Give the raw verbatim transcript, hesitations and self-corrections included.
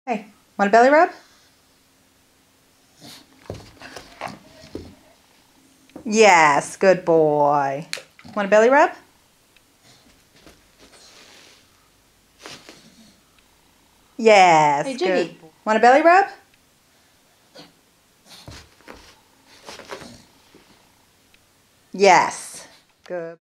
Hey, want a belly rub? Yes, good boy. Want a belly rub? Yes, Hey, good. Jiggy. Want a belly rub? Yes, good.